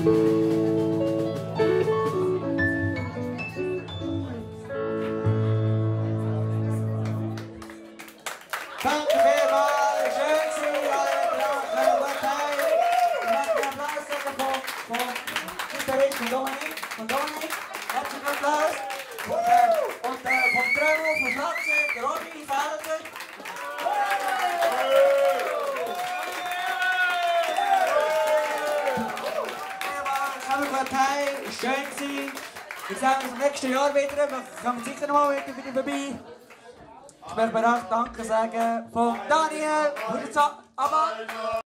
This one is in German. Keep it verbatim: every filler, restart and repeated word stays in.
Danke vielmals, schön gewesen, alle Drachen, Partei. Ich möchte einen Applaus sagen von, von Gitarrist von Dominik, von Dominik. Herzlichen Applaus. Und, äh, und äh, vom Trömmel, vom Schlagzeug, der Robby Felder. Vielmals, Partei, ist schön gewesen. Wir sehen uns im nächsten Jahr wieder, wir kommen sicher noch mal wieder, wieder vorbei. Ich möchte mir auch Danke sagen von Daniel, Hurzabal.